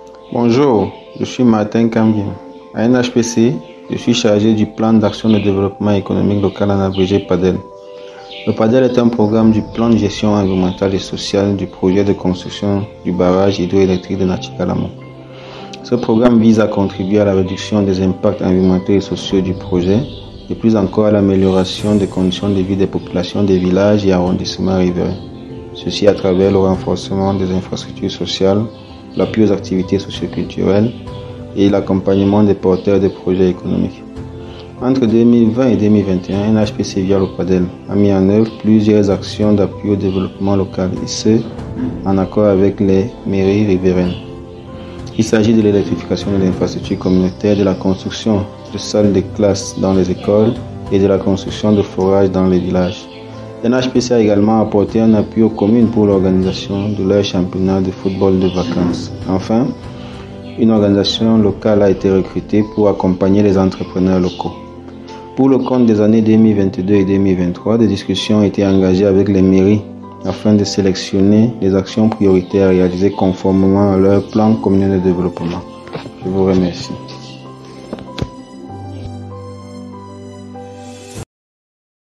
Bonjour, je suis Martin Cambien. À NHPC, je suis chargé du plan d'action de développement économique local en abrégé PADEL. Le PADEL est un programme du plan de gestion environnementale et sociale du projet de construction du barrage hydroélectrique de Natchikalamon. Ce programme vise à contribuer à la réduction des impacts environnementaux et sociaux du projet et plus encore à l'amélioration des conditions de vie des populations des villages et arrondissements riverains. Ceci à travers le renforcement des infrastructures sociales, l'appui aux activités socioculturelles et l'accompagnement des porteurs de projets économiques. Entre 2020 et 2021, NHPC via le PADEL a mis en œuvre plusieurs actions d'appui au développement local et ce, en accord avec les mairies riveraines. Il s'agit de l'électrification de l'infrastructure communautaire, de la construction de salles de classe dans les écoles et de la construction de forages dans les villages. NHPC a également apporté un appui aux communes pour l'organisation de leur championnat de football de vacances. Enfin, une organisation locale a été recrutée pour accompagner les entrepreneurs locaux. Pour le compte des années 2022 et 2023, des discussions ont été engagées avec les mairies afin de sélectionner les actions prioritaires réalisées conformément à leur plan communal de développement. Je vous remercie.